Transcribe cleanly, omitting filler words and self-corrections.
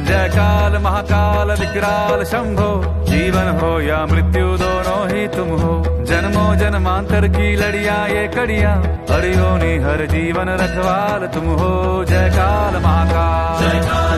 जय काल महाकाल विकराल शंभो, जीवन हो या मृत्यु दोनों ही तुम हो। जन्मों जन्मांतर की लड़ियां ये कड़ियां, हरियों हर जीवन रखवाल तुम हो। जय काल महाकाल।